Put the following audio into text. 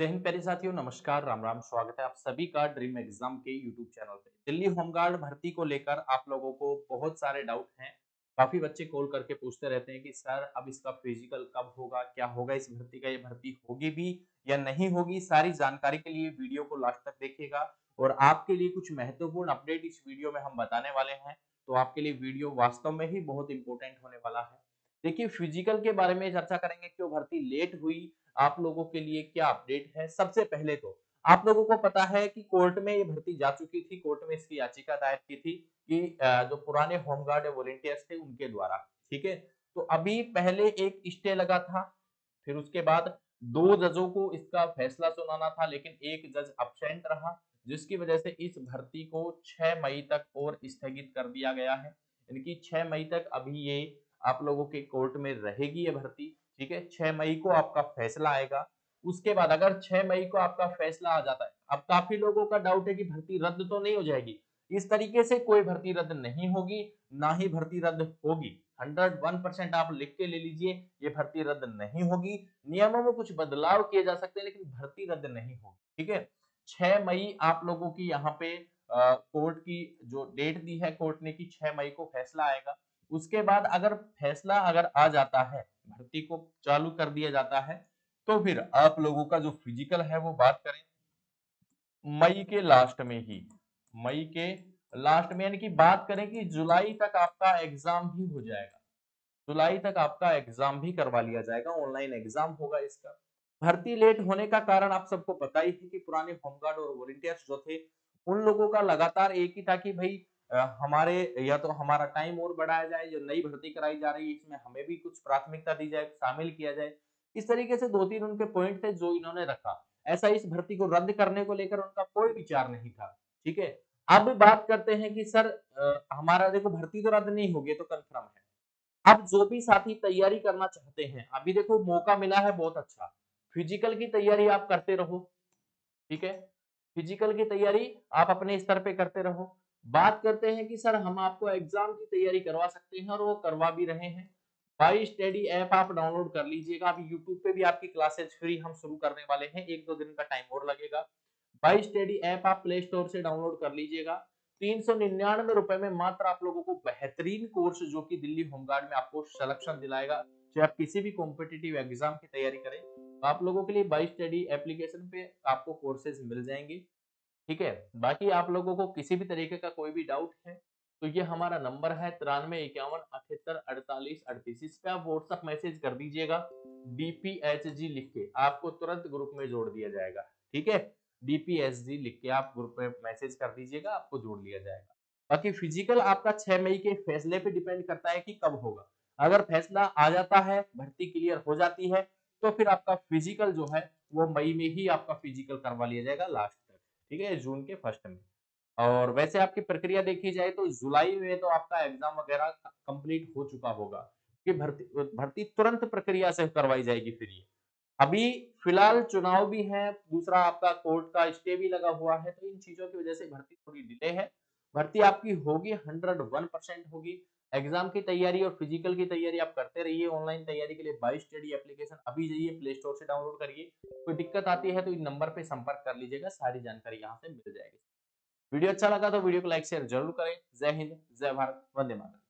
जय हिंद प्यारे साथियों, नमस्कार, राम राम। स्वागत है आप सभी का ड्रीम एग्जाम के यूट्यूब चैनल पे। दिल्ली होमगार्ड भर्ती को लेकर आप लोगों को बहुत सारे डाउट हैं। काफी बच्चे कॉल करके पूछते रहते हैं कि सर अब इसका फिजिकल कब होगा, क्या होगा इस भर्ती का, ये भर्ती होगी भी या नहीं होगी। सारी जानकारी के लिए वीडियो को लास्ट तक देखिएगा और आपके लिए कुछ महत्वपूर्ण अपडेट इस वीडियो में हम बताने वाले हैं। तो आपके लिए वीडियो वास्तव में ही बहुत इंपॉर्टेंट होने वाला है। देखिए, फिजिकल के बारे में चर्चा करेंगे, क्यों भर्ती लेट हुई, आप लोगों के लिए क्या अपडेट है। सबसे पहले तो आप लोगों को पता है कि कोर्ट में ये भर्ती जा चुकी थी, कोर्ट में इसकी याचिका दायर की थी कि जो पुराने होमगार्ड वॉलंटियर्स थे उनके द्वारा। ठीक है, तो अभी पहले एक स्टे लगा था, फिर उसके बाद दो जजों को इसका फैसला सुनाना था, लेकिन एक जज अब्सेंट रहा, जिसकी वजह से इस भर्ती को 6 मई तक और स्थगित कर दिया गया है। इनकी 6 मई तक अभी ये आप लोगों के कोर्ट में रहेगी ये भर्ती। ठीक है, 6 मई को आपका फैसला आएगा। उसके बाद अगर 6 मई को आपका फैसला आ जाता है, अब काफी लोगों का डाउट है कि भर्ती रद्द तो नहीं हो जाएगी। इस तरीके से कोई भर्ती रद्द नहीं होगी, ना ही भर्ती रद्द होगी। 101% आप लिख के ले लीजिए, ये भर्ती रद्द नहीं होगी। नियमों में कुछ बदलाव किए जा सकते हैं, लेकिन भर्ती रद्द नहीं होगी। ठीक है, 6 मई आप लोगों की यहाँ पे कोर्ट की जो डेट दी है कोर्ट ने कि 6 मई को फैसला आएगा। उसके बाद अगर फैसला अगर आ जाता है, भर्ती को चालू कर दिया जाता है, तो फिर आप लोगों का जो फिजिकल है वो बात करें मई के लास्ट में ही, मई के लास्ट में, यानी कि बात करें कि जुलाई तक आपका एग्जाम भी हो जाएगा। जुलाई तक आपका एग्जाम भी करवा लिया जाएगा, ऑनलाइन एग्जाम होगा इसका। भर्ती लेट होने का कारण आप सबको पता ही है कि पुराने होमगार्ड और वॉलंटियर्स जो थे, उन लोगों का लगातार एक ही था कि भाई हमारे या तो हमारा टाइम और बढ़ाया जाए, जो नई भर्ती कराई जा रही है इसमें हमें भी कुछ प्राथमिकता दी जाए, शामिल किया जाए। इस तरीके से दो तीन उनके पॉइंट थे जो इन्होंने रखा। ऐसा इस भर्ती को रद्द करने को लेकर उनका कोई विचार नहीं था। ठीक है, अब बात करते हैं कि सर हमारा देखो भर्ती तो रद्द नहीं होगी, तो कंफर्म है। अब जो भी साथी तैयारी करना चाहते हैं, अभी देखो मौका मिला है बहुत अच्छा। फिजिकल की तैयारी आप करते रहो। ठीक है, फिजिकल की तैयारी आप अपने स्तर पे करते रहो। बात करते हैं कि सर हम आपको एग्जाम की तैयारी करवा सकते हैं, और वो करवा भी रहे हैं। बाई स्टडी ऐप आप डाउनलोड कर लीजिएगा। अभी यूट्यूब पे भी आपकी क्लासेस फ्री हम शुरू करने वाले हैं, एक दो दिन का टाइम और लगेगा। बाई स्टडी ऐप आप प्ले स्टोर से डाउनलोड कर लीजिएगा। 399 रुपए में मात्र आप लोगों को बेहतरीन कोर्स, जो कि दिल्ली होमगार्ड में आपको सिलेक्शन दिलाएगा, चाहे आप किसी भी कॉम्पिटिटिव एग्जाम की तैयारी करें, तो आप लोगों के लिए बाई स्टडी एप्लीकेशन पे आपको कोर्सेज मिल जाएंगे। ठीक है, बाकी आप लोगों को किसी भी तरीके का कोई भी डाउट है, तो ये हमारा नंबर है 93 51 78 48 38। इस पे आप व्हाट्सएप मैसेज कर दीजिएगा, DPHG लिख के आपको तुरंत ग्रुप में जोड़ दिया जाएगा। ठीक है, DPSG लिख के आप ग्रुप में मैसेज कर दीजिएगा, आपको जोड़ लिया जाएगा। बाकी फिजिकल आपका 6 मई के फैसले पे डिपेंड करता है कि कब होगा। अगर फैसला आ जाता है, भर्ती क्लियर हो जाती है, तो फिर आपका फिजिकल जो है वो मई में ही आपका फिजिकल करवा लिया जाएगा लास्ट तक। ठीक है, जून के फर्स्ट में। और वैसे आपकी प्रक्रिया देखी जाए तो जुलाई में तो आपका एग्जाम वगैरह कंप्लीट हो चुका होगा, कि भर्ती भर्ती तुरंत प्रक्रिया से करवाई जाएगी। फिर ये अभी फिलहाल चुनाव भी है, दूसरा आपका कोर्ट का स्टे भी लगा हुआ है, तो इन चीजों की वजह से भर्ती थोड़ी डिले है। भर्ती आपकी होगी, 101% होगी। एग्जाम की तैयारी और फिजिकल की तैयारी आप करते रहिए। ऑनलाइन तैयारी के लिए बाई स्टडी एप्लीकेशन अभी जाइए प्ले स्टोर से डाउनलोड करिए। कोई दिक्कत आती है तो इन नंबर पे संपर्क कर लीजिएगा, सारी जानकारी यहाँ से मिल जाएगी। वीडियो अच्छा लगा तो वीडियो को लाइक शेयर जरूर करें। जय हिंद, जय भारत, वंदे मातरम।